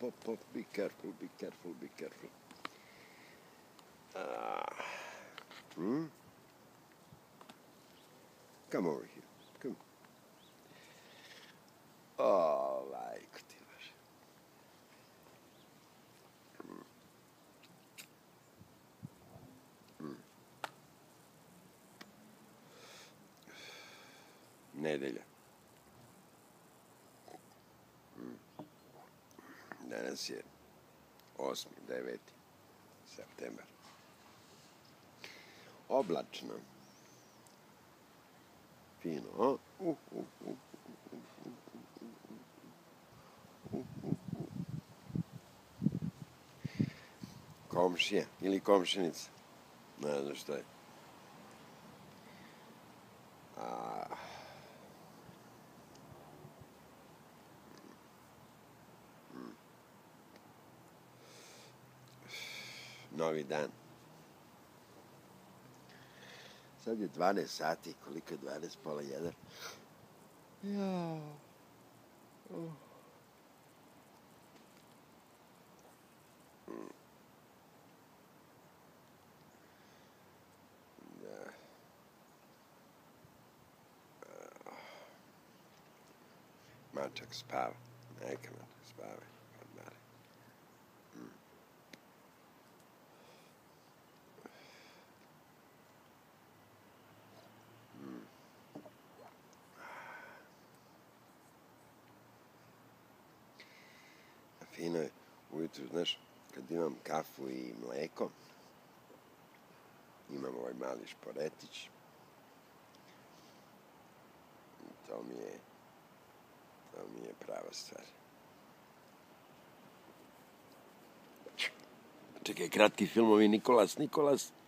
Be careful, be careful, be careful. Come over here. Come. Oh, lajko ti vaš. Nedelja. Danas je 8. 9. septembar. Oblačno. Fino, a? Komšija ili komšinica. Ne znam što je. Novi dan. Sad je 12 sati, koliko je 12, pola 1. Mačak spava. Neka mačak spava. Fino je ujutru, znaš, kad imam kafu i mleko, imam ovaj mali šporetić, to mi je prava stvar. Čekaj, kratki filmovi Nikolas.